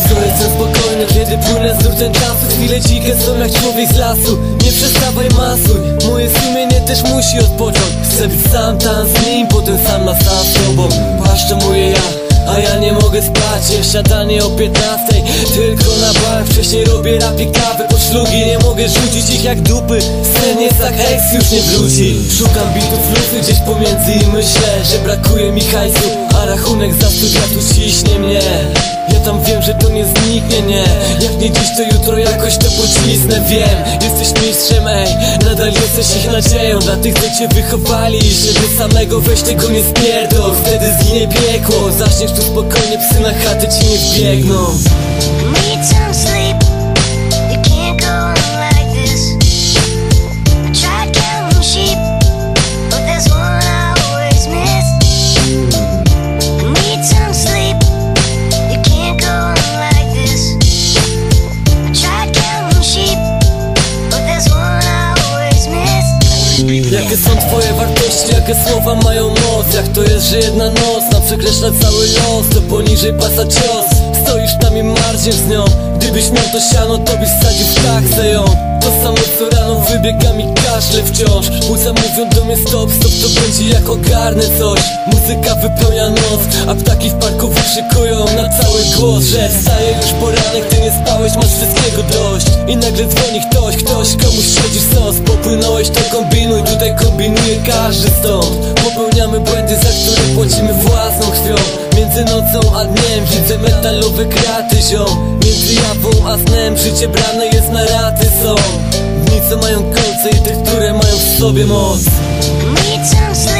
Często jestem spokojny, kiedy płynę z nurtem czasu. Chwile dzikie są jak człowiek z lasu. Nie przestawaj, masuj, moje sumienie też musi odpocząć. Chcę być sam tam z nim, potem sam na sam z tobą. Patrz, to moje ja, a ja nie mogę spać. Jem śniadanie o 15, tylko na bank. Wcześniej robię rap i kawę pod szlugi. Nie mogę rzucić ich jak dupy. Sen jest tak, ex już nie wróci. Szukam bitów lufy gdzieś pomiędzy i myślę, że brakuje mi hajsu, a rachunek za studia tu ciśnie mnie. Ja tam wiem, że to nie zniknie, nie. Jak nie dziś, to jutro jakoś to pocisnę, wiem. Jesteś mistrzem, ej, nadal jesteś ich nadzieją. Dla tych, co cię wychowali, żeby samego weź tego nie spierdol. Wtedy zginie piekło, zaczniesz tu spokojnie, psy na chatę ci nie wbiegną. Need some sleep. You can't go on like this. I tried counting sheep, but there's one I always miss. Need some sleep. You can't go on like this. I tried counting sheep, but there's one I always miss. Jakie są twoje wartości, jakie słowa mają moc? Jak to jest, że jedna noc nam przekreśla cały los? To poniżej pasa cios, stoisz tam i marzysz z nią. Gdybyś miał to siano, to byś wsadził w taksę ją. To samo co rano wybiegam i kaszle wciąż. Łza mówią do mnie stop, stop, to będzie jak ogarnę coś. Muzyka wypełnia noc, a ptaki w parku wyszykują na cały głos, że wstaje już poranek, ty nie spałeś, masz wszystkiego dość. I nagle dzwoni ktoś, komuś śledzisz sos. Popłynąłeś, to kombinuj, tutaj kombinuje każdy stąd. Popełniamy błędy, za które płacimy własną krwią. Między nocą a dniem widzę metalowe kraty, ziom. Między jawą a snem życie brane jest na raty są. Dni, co mają kolce i te, które mają w sobie moc. Need some sleep.